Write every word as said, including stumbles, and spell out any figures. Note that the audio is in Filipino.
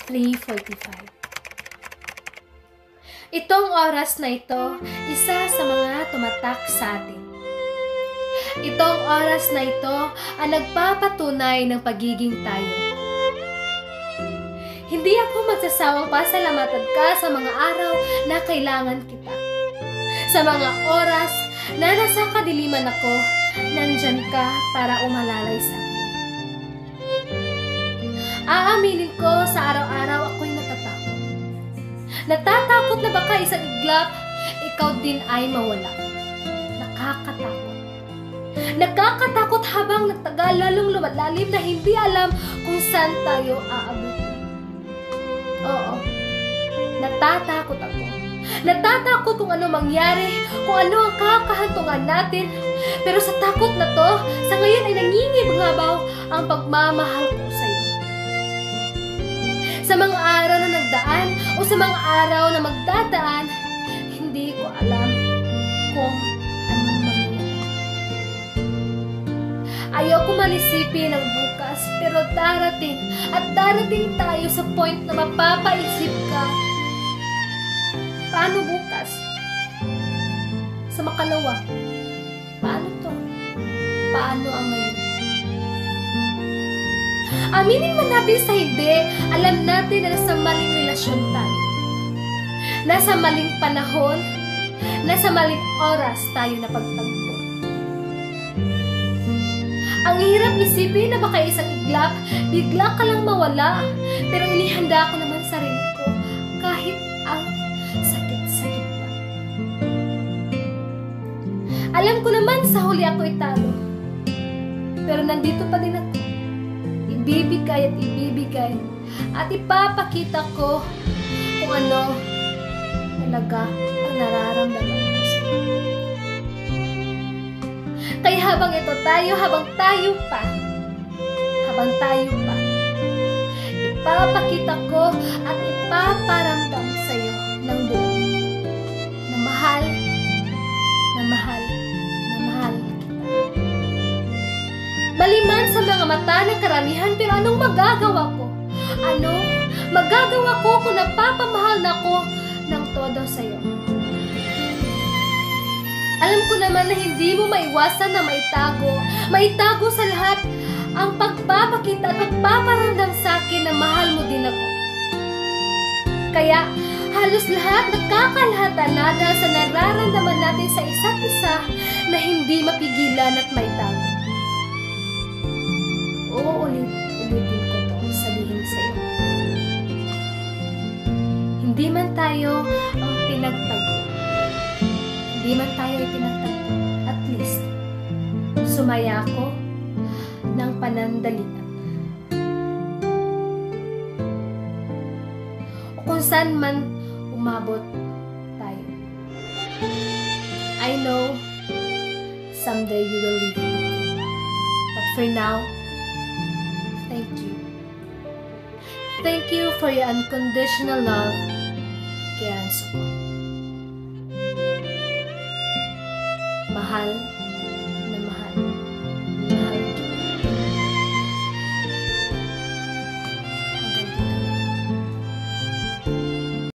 three forty-five. Itong oras na ito, isa sa mga tumatak sa atin. Itong oras na ito ang nagpapatunay ng pagiging tayo. Hindi ako magsasawang pasalamatan ka sa mga araw na kailangan kita. Sa mga oras na nasa kadiliman ako, nandyan ka para umalalay sa akin. Aaminin ko sa araw-araw ako'y natatakot. Natatakot na baka isang iglap, ikaw din ay mawala. Nakakatakot. Nakakatakot habang nagtagal, lalong lumalalim na hindi alam kung saan tayo aabutin. Oo, natatakot ako. Natatakot kung ano mangyari, kung ano ang kakahantungan natin. Pero sa takot na to, sa ngayon ay nangingibabaw ang pagmamahal ko sa iyo. Sa mga araw na nagdaan o sa mga araw na magdadaan, hindi ko alam kung anong mangyayari. Ayaw ko malisipin ang bukas, pero darating at darating tayo sa point na mapapaisip ka, paano bukas? Sa makalawa, paano to? Paano ang ngayon? Aminin man natin sa hindi, alam natin na nasa maling relasyon tayo. Nasa maling panahon, nasa maling oras tayo napagtagpo. Ang hirap isipin na baka isang iglap, bigla ka lang mawala, pero inihanda ko naman sarili ko kahit ang sakit-sakit na. Alam ko naman sa huli ako italo, pero nandito pa din ako. Ibibigay at ibibigay at ipapakita ko kung ano talaga ang nararamdaman ko sa iyo. Kaya habang ito tayo, habang tayo pa, habang tayo pa, ipapakita ko at ipaparamdam sa iyo ng buo na mahal, na mahal, na mahal kita. Maliman sa mga mata ng karamihan, pero anong magagawa ko? Anong magagawa ko kung nagpapamahal na ako ng todo sa iyo? Alam ko naman na hindi mo maiwasan na maitago, maitago sa lahat ang pagpapakita at pagpaparamdam sa akin na mahal mo din ako. Kaya halos lahat nagkakalahatan na dahil sa nararamdaman natin sa isa't isa na hindi mapigilan at maitago. Uulit-ulitin ko to sabihin sa iyo. Hindi man tayo ang pinagtago, hindi man tayo itinagtago, at least sumaya ako ng panandalian. O kung saan man umabot tayo. I know someday you will leave me. But for now, thank you. Thank you for your unconditional love, care, and support. Mahal,